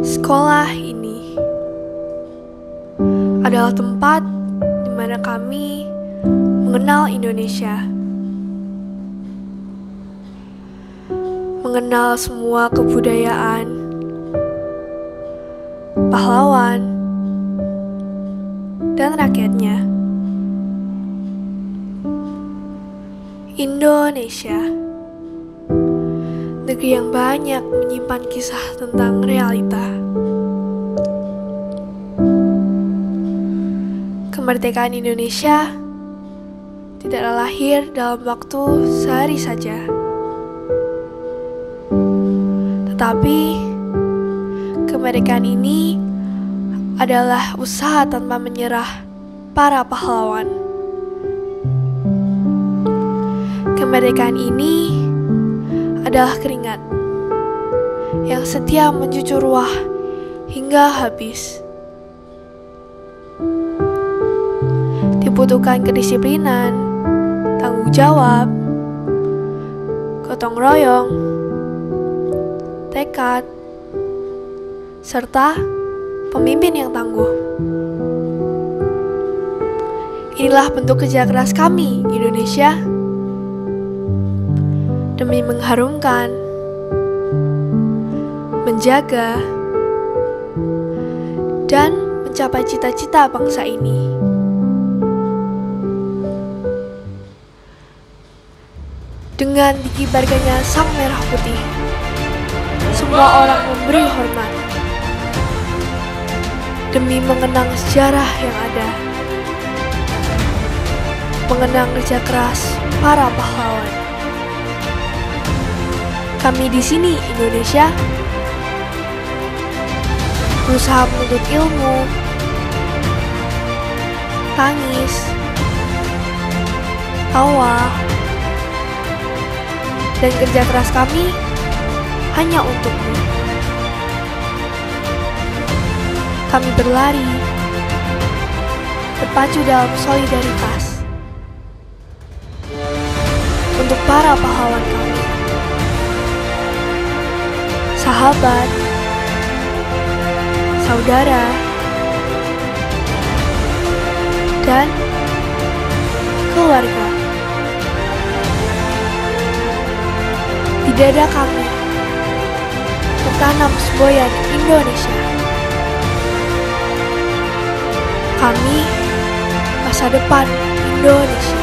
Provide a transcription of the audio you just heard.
Sekolah ini adalah tempat di mana kami mengenal Indonesia, mengenal semua kebudayaan, pahlawan, dan rakyatnya. Indonesia, negeri yang banyak menyimpan kisah tentang realita. Kemerdekaan Indonesia tidaklah lahir dalam waktu sehari saja, tetapi kemerdekaan ini adalah usaha tanpa menyerah para pahlawan. Kemerdekaan ini adalah keringat yang setia mencucur ruah hingga habis. Dibutuhkan kedisiplinan, tanggung jawab, gotong royong, tekad, serta pemimpin yang tangguh. Inilah bentuk kerja keras kami, Indonesia, demi mengharumkan, menjaga, dan mencapai cita-cita bangsa ini. Dengan dikibarkannya sang merah putih, semua orang memberi hormat demi mengenang sejarah yang ada, mengenang kerja keras para pahlawan. Kami di sini, Indonesia, berusaha menuntut ilmu, tangis, tawa, dan kerja keras kami hanya untukmu. Kami berlari, berpacu dalam solidaritas untuk para pahlawan kami, sahabat, saudara, dan keluarga. Di dada kami tertanam semboyan Indonesia. Kami masa depan Indonesia.